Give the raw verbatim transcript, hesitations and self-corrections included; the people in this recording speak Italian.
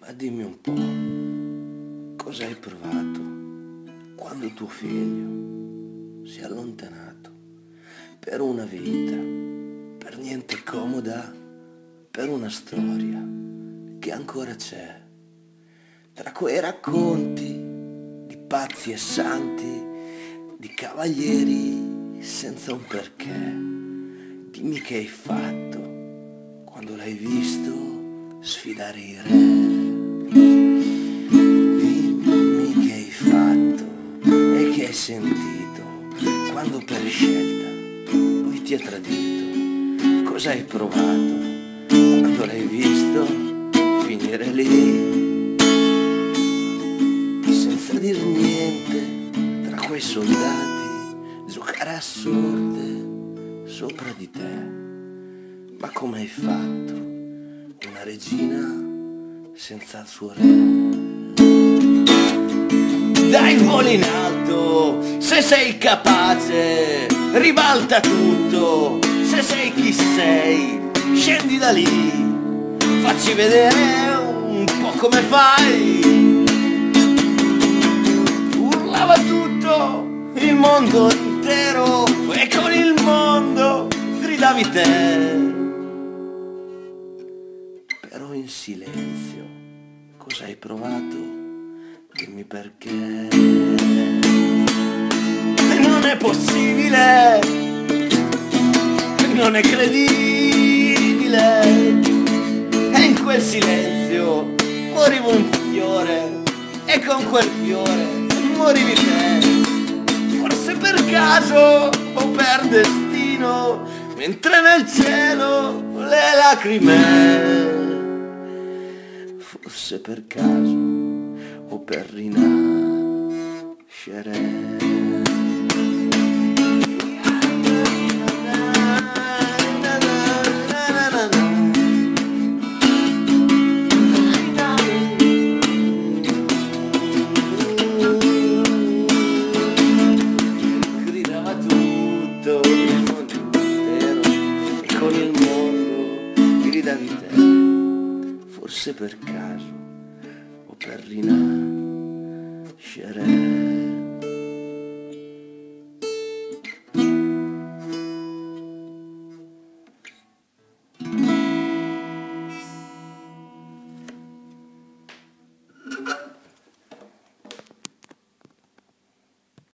Ma dimmi un po', cosa hai provato quando tuo figlio si è allontanato per una vita, per niente comoda, per una storia che ancora c'è, tra quei racconti di pazzi e santi, di cavalieri senza un perché. Dimmi che hai fatto quando l'hai visto sfidare i re. Dimmi che hai fatto e che hai sentito quando per scelta lui ti ha tradito. Cosa hai provato quando l'hai visto finire lì, senza dir niente, tra quei soldati, giocare a sorte sopra di te? Ma come hai fatto una regina senza il suo re? Dai, vola in alto, se sei capace, ribalta tutto, se sei chi sei, scendi da lì, facci vedere un po' come fai. Urlava tutto il mondo intero e con il mondo gridavi te. Però in silenzio, cosa hai provato? Dimmi perché. Non è possibile, non è credibile. E in quel silenzio moriva un fiore, e con quel fiore morivi te. Forse per caso o per destino, mentre nel cielo le lacrime. Forse per caso o per rinascere. Gridava tutto il mondo intero e con il mondo gridavi te. Forse per caso o per rinascere.